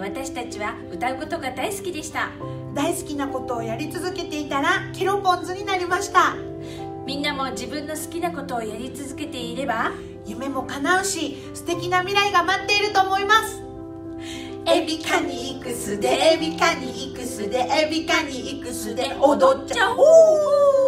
私たちは歌うことが大好きでした。 大好きなことをやり続けていたらケロポンズになりました。 みんなも自分の好きなことをやり続けていれば夢も叶うし、素敵な未来が待っていると思います。エビカニイクスでエビカニイクスでエビカニイクスで踊っちゃおう。